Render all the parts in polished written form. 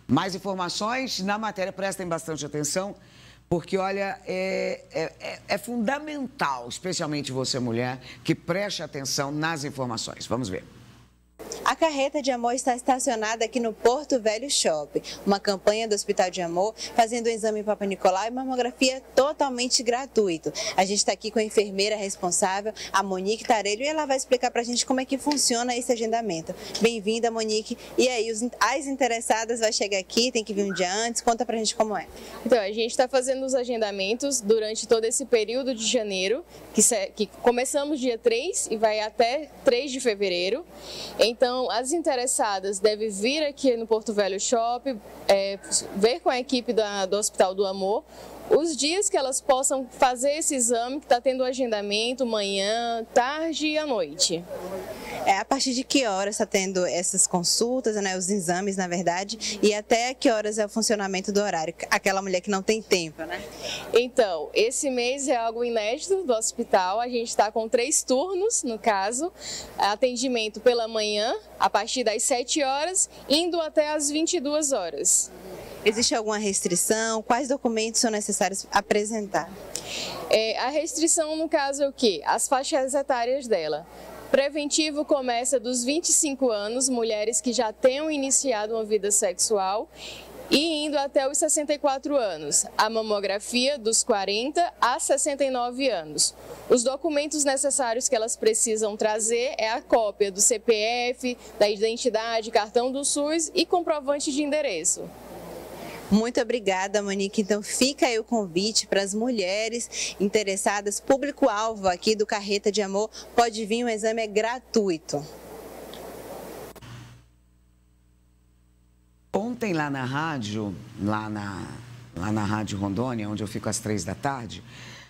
Mais informações na matéria, prestem bastante atenção, porque, olha, é fundamental, especialmente você, mulher, que preste atenção nas informações. Vamos ver. A Carreta de Amor está estacionada aqui no Porto Velho Shopping. Uma campanha do Hospital de Amor, fazendo um exame Papa Nicolau e mamografia totalmente gratuito. A gente está aqui com a enfermeira responsável, a Monique Tarelho, e ela vai explicar para a gente como é que funciona esse agendamento. Bem-vinda, Monique. E aí, as interessadas vão chegar aqui, tem que vir um dia antes, conta para a gente como é. Então, a gente está fazendo os agendamentos durante todo esse período de janeiro, que começamos dia 3 e vai até 3 de fevereiro. Então, as interessadas devem vir aqui no Porto Velho Shopping, ver com a equipe do Hospital do Amor os dias que elas possam fazer esse exame, que está tendo agendamento manhã, tarde e à noite. A partir de que horas está tendo essas consultas, né, os exames, na verdade, e até que horas é o funcionamento do horário? Aquela mulher que não tem tempo, né? Então, esse mês é algo inédito do hospital. A gente está com 3 turnos, no caso. Atendimento pela manhã, a partir das 7 horas, indo até as 22 horas. Existe alguma restrição? Quais documentos são necessários apresentar? A restrição, no caso, é o quê? As faixas etárias dela. Preventivo começa dos 25 anos, mulheres que já tenham iniciado uma vida sexual, e indo até os 64 anos. A mamografia dos 40 a 69 anos. Os documentos necessários que elas precisam trazer é a cópia do CPF, da identidade, cartão do SUS e comprovante de endereço. Muito obrigada, Monique. Então fica aí o convite para as mulheres interessadas, público-alvo aqui do Carreta de Amor, pode vir, um exame é gratuito. Ontem lá na rádio, lá na Rádio Rondônia, onde eu fico às 3 da tarde,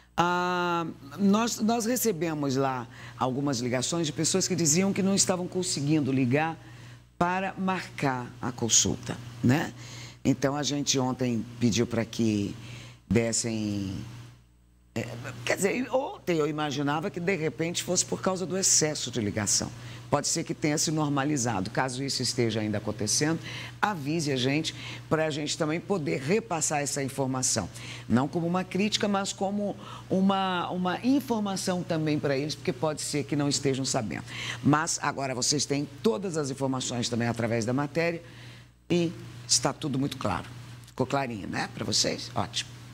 nós recebemos lá algumas ligações de pessoas que diziam que não estavam conseguindo ligar para marcar a consulta, né? Então, a gente ontem pediu para que dessem... Quer dizer, ontem eu imaginava que, de repente, fosse por causa do excesso de ligação. Pode ser que tenha se normalizado. Caso isso esteja ainda acontecendo, avise a gente, para a gente também poder repassar essa informação. Não como uma crítica, mas como uma informação também para eles, porque pode ser que não estejam sabendo. Mas agora vocês têm todas as informações também através da matéria e... está tudo muito claro. Ficou clarinho, né, para vocês? Ótimo.